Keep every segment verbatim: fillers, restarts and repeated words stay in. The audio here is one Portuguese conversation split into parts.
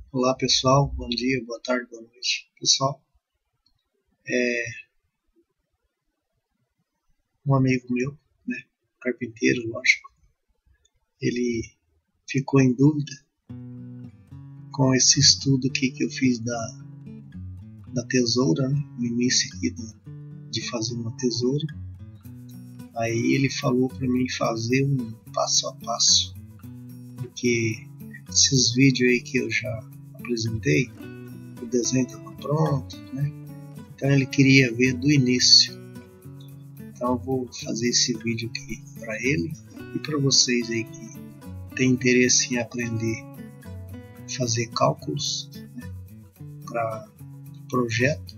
Olá pessoal, bom dia, boa tarde, boa noite. Pessoal, é um amigo meu, né, carpinteiro, lógico, ele ficou em dúvida com esse estudo aqui que eu fiz da, da tesoura, né, no início aqui da, de fazer uma tesoura. Aí ele falou para mim fazer um passo a passo, porque esses vídeos aí que eu já apresentei, o desenho estava pronto, né? Então ele queria ver do início. Então eu vou fazer esse vídeo aqui para ele e para vocês aí que tem interesse em aprender a fazer cálculos, né, para projeto.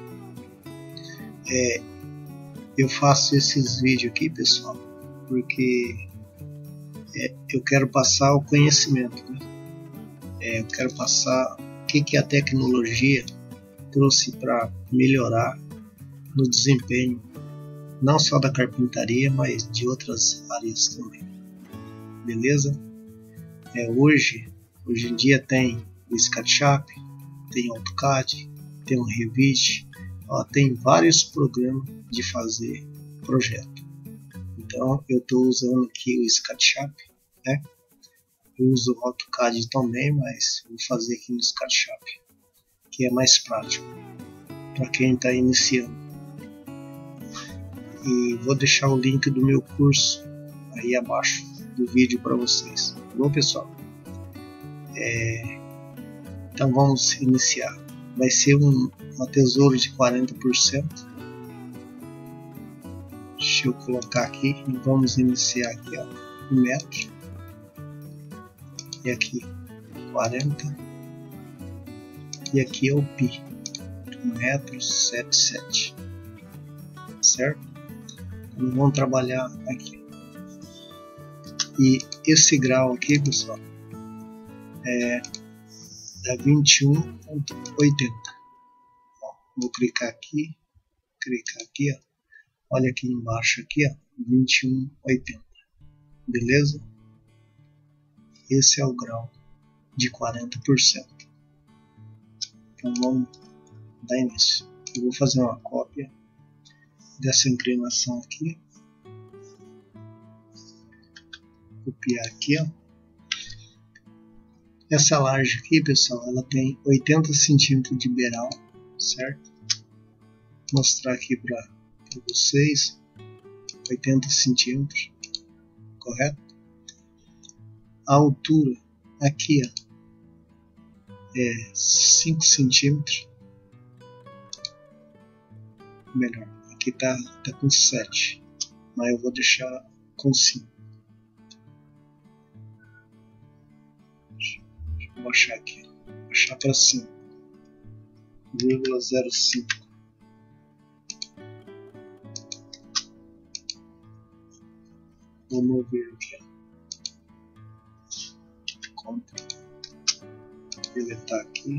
É, eu faço esses vídeos aqui, pessoal, porque é, eu quero passar o conhecimento, né? É, eu quero passar o que, que a tecnologia trouxe para melhorar no desempenho, não só da carpintaria, mas de outras áreas também. Beleza? É, hoje, hoje em dia tem o SketchUp, tem o AutoCAD, tem o Revit, ó, tem vários programas de fazer projeto. Então eu estou usando aqui o SketchUp, né? Eu uso o AutoCAD também, mas vou fazer aqui no SketchUp, que é mais prático para quem está iniciando. E vou deixar o link do meu curso aí abaixo do vídeo para vocês. Tá bom, pessoal? É, então vamos iniciar. Vai ser um, uma tesoura de quarenta por cento. Deixa eu colocar aqui e vamos iniciar aqui, ó, um metro. E aqui quarenta. E aqui é o pi, um metro setenta e sete. Certo? Então vamos trabalhar aqui. E esse grau aqui, pessoal, é da vinte e um ponto oitenta. Vou clicar aqui, clicar aqui, ó. Olha aqui embaixo aqui, ó, vinte e um ponto oitenta. Beleza? Esse é o grau de quarenta por cento. Então vamos dar início. Eu vou fazer uma cópia dessa inclinação aqui. Copiar aqui, ó. Essa laje aqui, pessoal, ela tem oitenta centímetros de beiral, certo? Vou mostrar aqui para vocês. oitenta centímetros, correto? A altura aqui, ó, é cinco centímetros. Melhor, aqui tá, tá com sete, mas eu vou deixar com cinco. Vou baixar aqui, baixar para cinco vírgula zero cinco. Vamos ver aqui, conta, deletar aqui.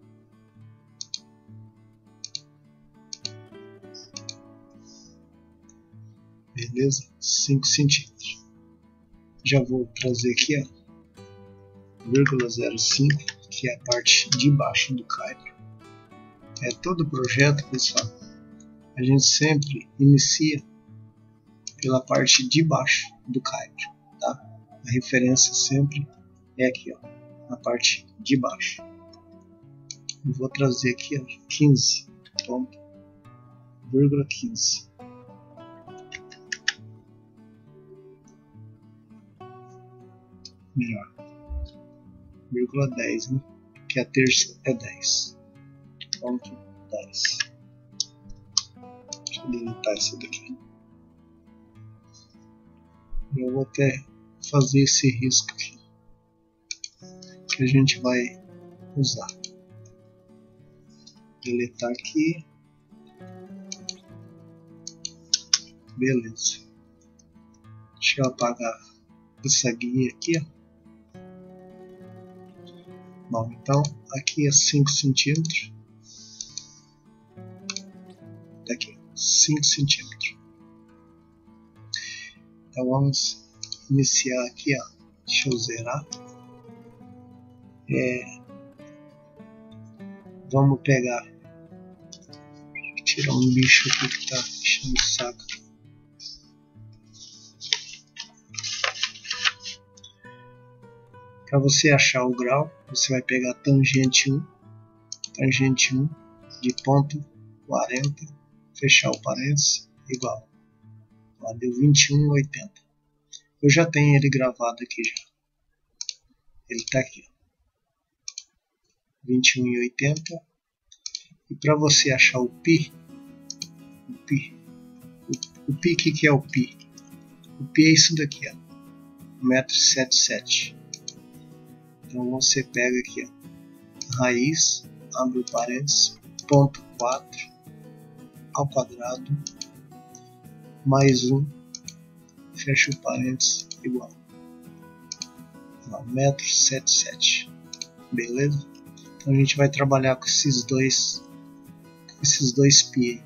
Beleza? cinco centímetros. Já vou trazer aqui, ó, vírgula zero cinco, que é a parte de baixo do caibro. É todo projeto, pessoal, a gente sempre inicia pela parte de baixo do caibro, tá? A referência sempre é aqui, ó, na parte de baixo. Eu vou trazer aqui, ó, quinze ponto quinze. Melhor, vírgula dez, né? Que a terça é dez ponto dez. Deixa eu deletar isso daqui. Eu vou até fazer esse risco aqui que a gente vai usar. Deletar aqui. Beleza. Deixa eu apagar essa guia aqui, ó. Bom, então aqui é cinco centímetros. Daqui, cinco centímetros. Então vamos iniciar aqui, ó. Deixa eu zerar. É, Vamos pegar, tirar um bicho aqui que tá enchendo o saco. Para você achar o grau, você vai pegar tangente um, tangente um de ponto quarenta, fechar o parênteses, igual. Lá deu vinte e um vírgula oitenta. Eu já tenho ele gravado aqui já. Ele está aqui. vinte e um vírgula oitenta. E para você achar o π, o π, o, o π, que, que é o π? O π é isso daqui, ó, um metro e setenta e sete. Então você pega aqui, ó, raiz, abre o parênteses, ponto quatro ao quadrado, mais um, fecha o parênteses, igual a um metro e setenta e sete. Beleza? Então a gente vai trabalhar com esses dois, com esses dois π aí.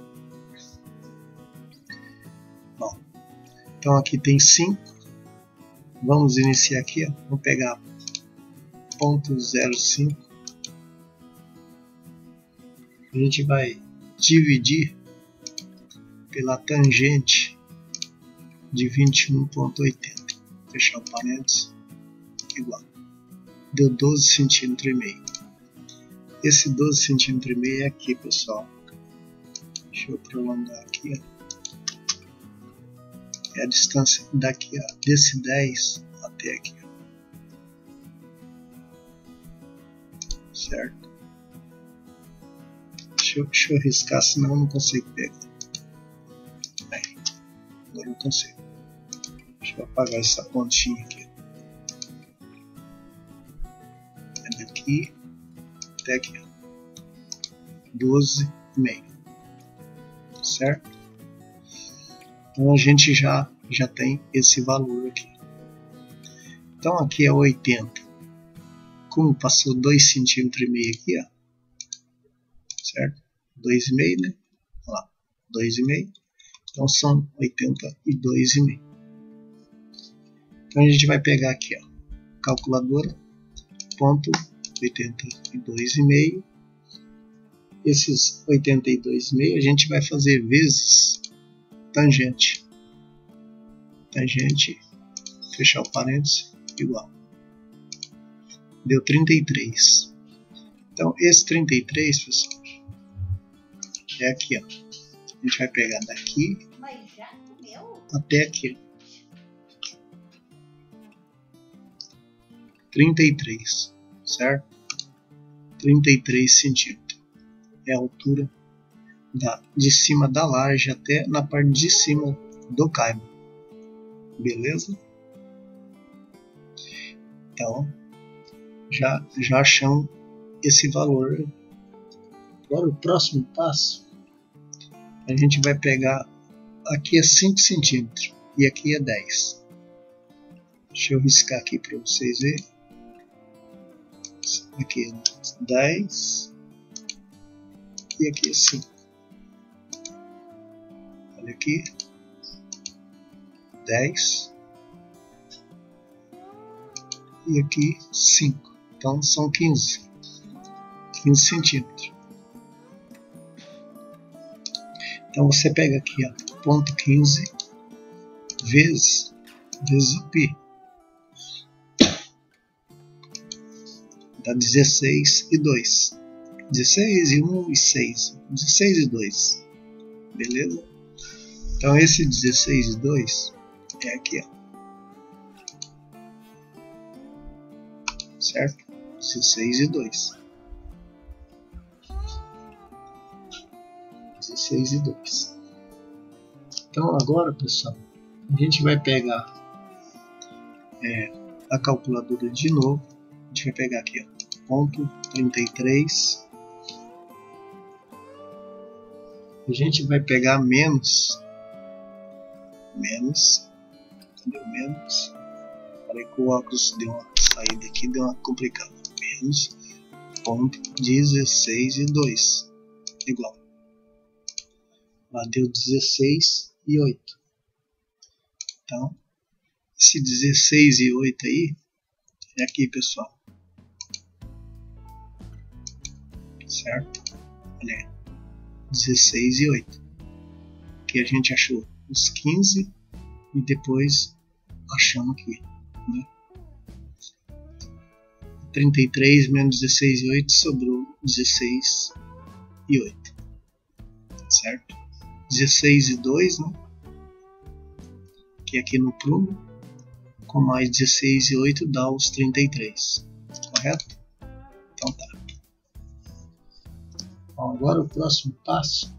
Bom, então aqui tem cinco. Vamos iniciar aqui, ó. Vamos pegar ponto zero cinco. A gente vai dividir pela tangente de vinte e um vírgula oitenta. Fechar o parênteses, igual. Deu doze centímetros e meio. Esse doze centímetros e meio é aqui, pessoal. Deixa eu prolongar aqui, ó. É a distância daqui, ó, desse dez até aqui, ó. Certo? Deixa eu, deixa eu riscar, senão eu não consigo pegar. Aí, agora eu consigo. Deixa eu apagar essa pontinha aqui. É daqui até aqui, ó. doze vírgula cinco. Certo? Então a gente já, já tem esse valor aqui. Então aqui é oitenta. Como passou dois centímetros e meio aqui, ó. Certo? dois vírgula cinco, né? Olha lá, dois vírgula cinco. Então são oitenta e dois vírgula cinco. Então a gente vai pegar aqui, ó, calculadora, ponto oitenta e dois vírgula cinco. Esses oitenta e dois vírgula cinco a gente vai fazer vezes tangente. Tangente, fechar o parênteses, igual. Deu trinta e três. Então esse trinta e três, pessoal, é aqui, ó. A gente vai pegar daqui até aqui. trinta e três, certo? trinta e três centímetros. É a altura da, de cima da laje até na parte de cima do caibo. Beleza? Então, já, já achamos esse valor. Agora o próximo passo, a gente vai pegar, aqui é cinco centímetros e aqui é dez. Deixa eu riscar aqui para vocês verem. Aqui é dez e aqui é cinco. Olha aqui, dez e aqui cinco. Então são quinze, quinze centímetros. Então você pega aqui, ó, ponto quinze vezes, vezes o π. Dá dezesseis e dois. dezesseis e um e seis. dezesseis e dois. Beleza? Então esse dezesseis e dois é aqui, ó. Certo? dezesseis e dois. dezesseis e dois. Então agora, pessoal, a gente vai pegar é, a calculadora de novo. A gente vai pegar aqui, ó, ponto trinta e três. A gente vai pegar menos, menos, cadê o menos? Falei que o óculos deu uma saída aqui, deu uma complicada. Menos, ponto dezesseis e dois, igual. Lá deu dezesseis e oito. Então, esse dezesseis e oito aí, é aqui, pessoal. certo? Olha aí, dezesseis e oito. Aqui a gente achou os quinze e depois achamos aqui, né? trinta e três menos dezesseis e oito sobrou dezesseis e oito, certo? dezesseis e dois, né? Que aqui no prumo, com mais dezesseis e oito dá os trinta e três, correto? Então tá. Bom, agora o próximo passo,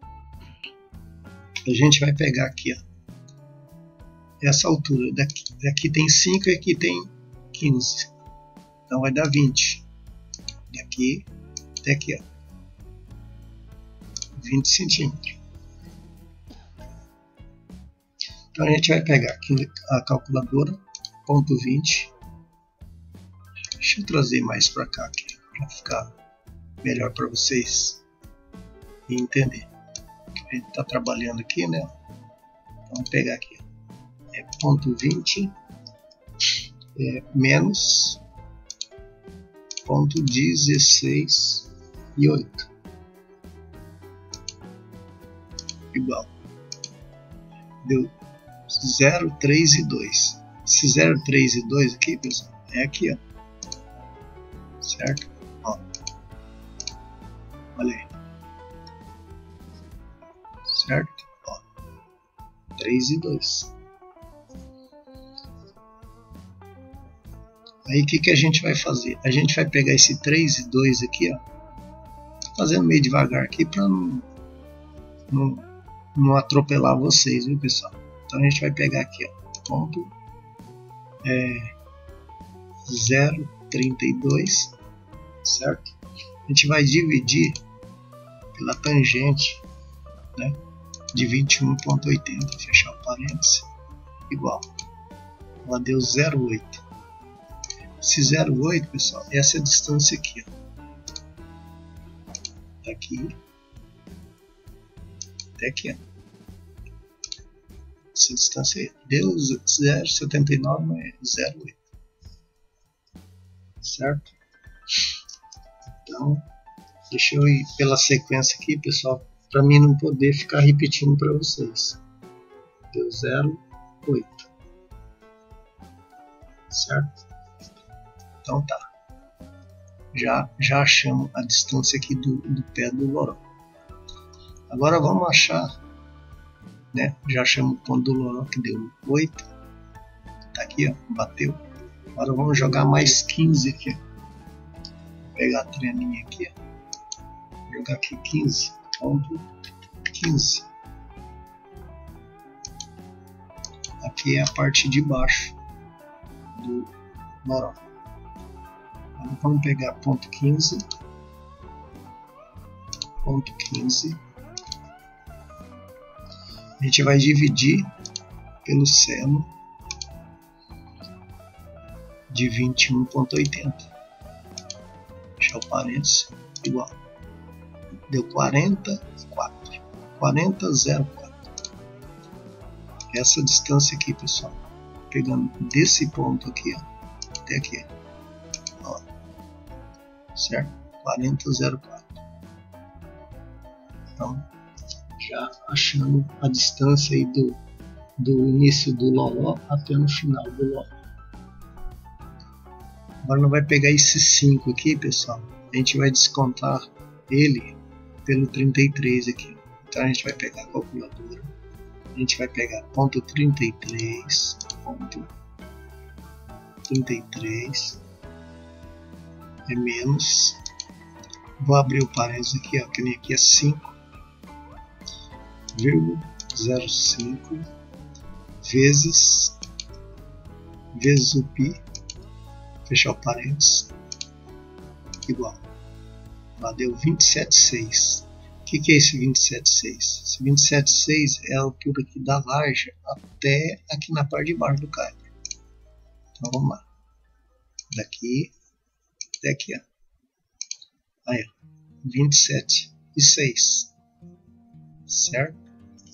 a gente vai pegar aqui, ó, essa altura, daqui, daqui tem cinco e aqui tem quinze, então vai dar vinte, daqui até aqui, ó, vinte centímetros. Então a gente vai pegar aqui a calculadora, ponto vinte, deixa eu trazer mais para cá aqui, para ficar melhor para vocês entender. A gente está trabalhando aqui, né? Vamos pegar aqui, é ponto vinte é, menos ponto dezesseis e oito igual, deu zero, três e dois. Esse zero, três e dois aqui, pessoal, é aqui, ó, certo? Ó, olha aí, certo? Ó, três e dois. Aí o que, que a gente vai fazer? A gente vai pegar esse três e dois aqui, ó, fazendo meio devagar aqui para não, não, não atropelar vocês, viu, pessoal? Então a gente vai pegar aqui, ó, ponto é, zero vírgula trinta e dois, certo? A gente vai dividir pela tangente, né, de vinte e um ponto oitenta, fechar o parênteses, igual, ela deu zero vírgula oito. Esse zero vírgula oito, pessoal, essa é a distância aqui, ó, daqui até aqui, ó. Essa distância aí deu zero vírgula setenta e nove, mas é zero vírgula oito, certo? Então deixa eu ir pela sequência aqui, pessoal, para mim não poder ficar repetindo para vocês. Deu zero vírgula oito, certo? Então tá, já, já achamos a distância aqui do, do pé do loró. Agora vamos achar, né? Já achamos o ponto do loró que deu oito, tá aqui, ó, bateu. Agora vamos jogar mais quinze aqui, ó. Vou pegar a treninha aqui, ó. Vou jogar aqui quinze, ponto quinze. Aqui é a parte de baixo do loró. Agora vamos pegar ponto quinze, ponto quinze. A gente vai dividir pelo seno de vinte e um ponto oitenta. Fechar o parênteses, igual. Deu quarenta e quatro. quarenta vírgula zero quatro. Essa distância aqui, pessoal. Pegando desse ponto aqui, ó, até aqui. Ó, certo? quarenta vírgula zero quatro. Então, já achando a distância aí do, do início do loró até no final do loró. Agora não vai pegar esse cinco aqui, pessoal. A gente vai descontar ele pelo trinta e três aqui. Então a gente vai pegar a calculadora. A gente vai pegar ponto trinta e três, ponto trinta e três é menos. Vou abrir o parênteses aqui, ó, que nem aqui é cinco vírgula zero cinco vezes vezes o π, fechar o parênteses, igual, lá deu vinte e sete vírgula seis. O que, que é esse vinte e sete vírgula seis? Esse vinte e sete vírgula seis é a altura aqui da laje até aqui na parte de baixo do caibro. Então vamos lá, daqui até aqui, ó. Aí, ó, vinte e sete vírgula seis, certo?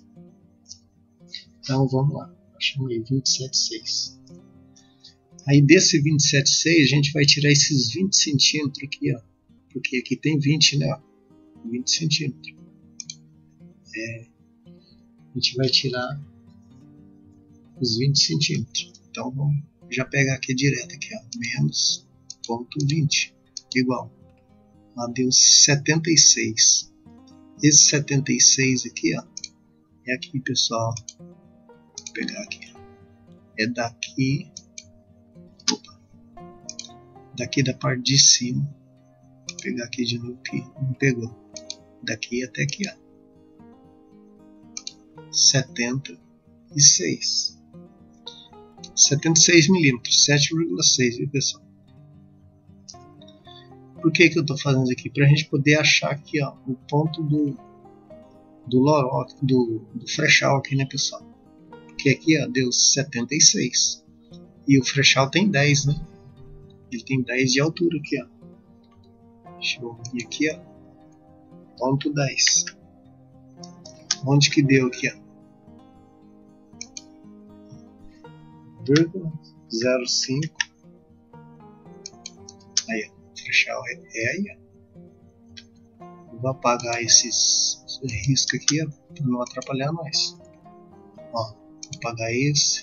Então vamos lá, achamos aí vinte e sete vírgula seis. Aí desse vinte e sete vírgula seis a gente vai tirar esses vinte centímetros aqui, ó, porque aqui tem vinte, né? vinte centímetros. É, a gente vai tirar os vinte centímetros. Então vamos já pegar aqui direto, aqui, ó, menos ponto vinte, igual. Lá deu setenta e seis. Esse setenta e seis aqui, ó, é aqui, pessoal. Vou pegar aqui. É daqui. Opa, daqui da parte de cima. Vou pegar aqui de novo que não pegou. Daqui até aqui, ó. setenta e seis. setenta e seis milímetros, sete vírgula seis, viu, pessoal? Por que que eu estou fazendo aqui? Para a gente poder achar aqui, ó, o ponto do do loró, do, do frechal aqui, né, pessoal? Porque aqui, ó, deu setenta e seis e o frechal tem dez, né? Ele tem dez de altura aqui, ó. Deixa eu vir aqui, ó, ponto dez. Onde que deu aqui, ó? vírgula zero cinco. Aí, ó, o frechal é, é aí, ó. Vou apagar esses riscos aqui, para não atrapalhar nós. Ó, vou apagar esse.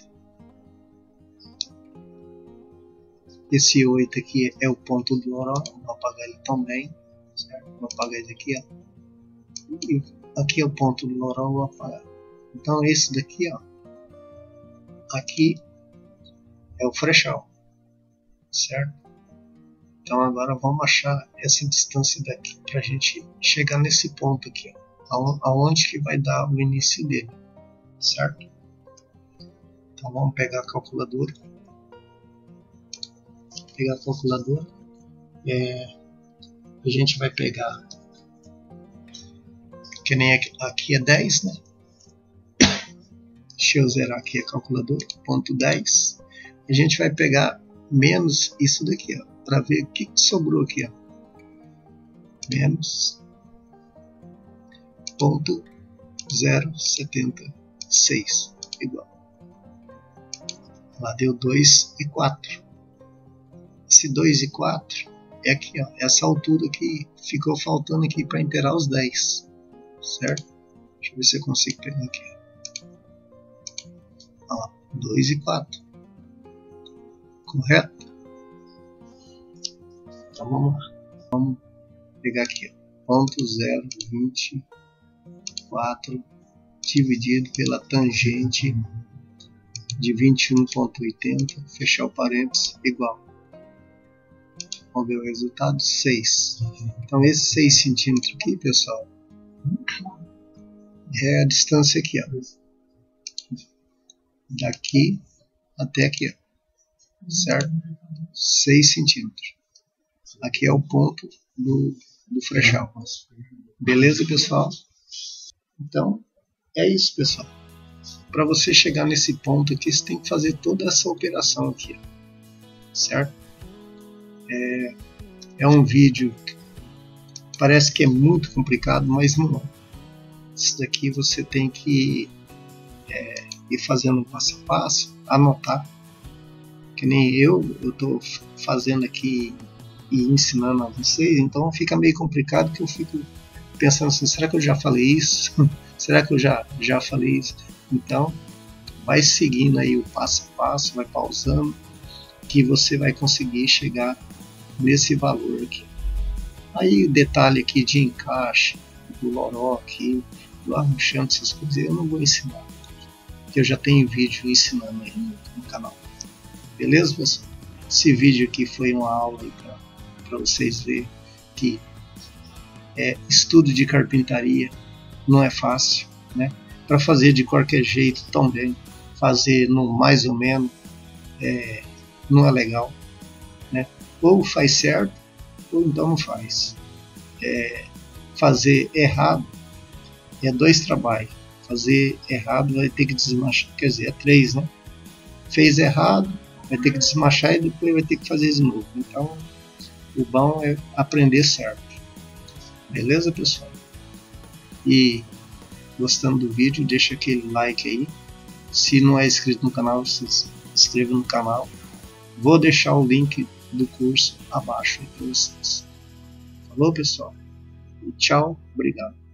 Esse oito aqui é o ponto do loró. Vou apagar ele também. Certo? Vou apagar ele aqui, ó. E aqui é o ponto do loró, vou apagar. Então esse daqui, ó. Aqui é o frechal. Certo? Então agora vamos achar essa distância daqui para a gente chegar nesse ponto aqui, ó, aonde que vai dar o início dele, certo? Então vamos pegar a calculadora, pegar a calculadora, é, a gente vai pegar, que nem aqui, aqui é dez, né? Deixa eu zerar aqui a calculadora, ponto dez, a gente vai pegar menos isso daqui, ó, para ver o que, que sobrou aqui, ó. Menos ponto zero setenta e seis igual. Lá deu dois e quatro. Esse dois e quatro é aqui, ó, essa altura que ficou faltando aqui para inteirar os dez, certo? Deixa eu ver se eu consigo pegar aqui. Ó, dois e quatro. Correto? Então vamos lá, vamos pegar aqui, ponto zero vinte e quatro dividido pela tangente de vinte e um ponto oitenta, fechar o parênteses, igual. Vamos ver o resultado, seis. Então esse seis centímetros aqui, pessoal, é a distância aqui, ó, daqui até aqui, ó, certo? seis centímetros. Aqui é o ponto do, do frechal. Beleza, pessoal? Então, é isso, pessoal. Para você chegar nesse ponto aqui, você tem que fazer toda essa operação aqui, certo? É, é um vídeo que parece que é muito complicado, mas não é. Isso daqui você tem que é, ir fazendo passo a passo, anotar. Que nem eu, eu estou fazendo aqui e ensinando a vocês, então fica meio complicado, que eu fico pensando assim, será que eu já falei isso? Será que eu já, já falei isso? Então, vai seguindo aí o passo a passo, vai pausando, que você vai conseguir chegar nesse valor aqui. Aí o detalhe aqui de encaixe, do loró aqui, do arrochando, essas coisas, eu não vou ensinar, porque eu já tenho vídeo ensinando aí no, no canal. Beleza, pessoal? Esse vídeo aqui foi uma aula aí para para vocês verem que é, estudo de carpintaria não é fácil, né? Para fazer de qualquer jeito também, fazer no mais ou menos, é, não é legal, né? Ou faz certo, ou então não faz. É, fazer errado é dois trabalhos. Fazer errado vai ter que desmanchar, quer dizer, é três, né? Fez errado, vai ter que desmanchar e depois vai ter que fazer de novo. Então, o bom é aprender certo. Beleza, pessoal? E gostando do vídeo, deixa aquele like aí. Se não é inscrito no canal, se inscreva no canal. Vou deixar o link do curso abaixo aí para vocês. Falou, pessoal? E tchau, obrigado.